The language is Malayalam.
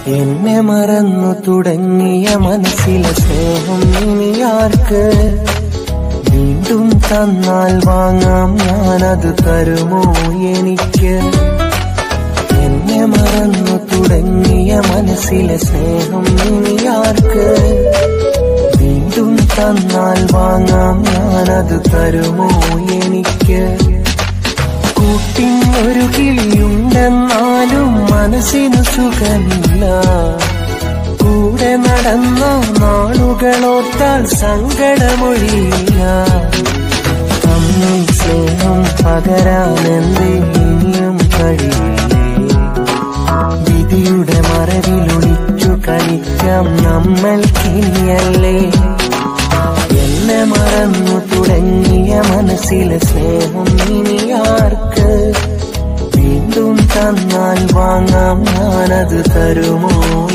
എന്നെ മറന്നു തുടങ്ങിയ മനസ്സിലെ സ്നേഹം ഇനിയാർക്ക്? വീണ്ടും തന്നാൽ വാങ്ങാം ഞാനത്, തരുമോ എനിക്ക്? എന്നെ മറന്നു തുടങ്ങിയ മനസ്സിലെ സ്നേഹം ഇനിയാർക്ക്? വീണ്ടും തന്നാൽ വാങ്ങാം ഞാനത്, തരുമോ എനിക്ക്? കൂട്ടിനൊരു കിളിയുണ്ടെന്നാലും മനസ്സിനു സുഖമില്ല. കൂടെ നടന്ന നാളുകളോർത്താൽ സങ്കടമൊഴിയില്ല. തമ്മിൽ സ്നേഹം പകരാനെന്തേ ഇനിയും കഴിയില്ലേ? വിധിയുടെ മറവിലൊളിച്ചു കളിക്കാം നമ്മൾക്കിനിയല്ലേ? എന്നെ മറന്നു തുടങ്ങിയ മനസ്സിലെ സ്നേഹം ഇനിയാർക്ക്? വീണ്ടും തന്നാൽ വാങ്ങാം ഞാനത്, തരുമോ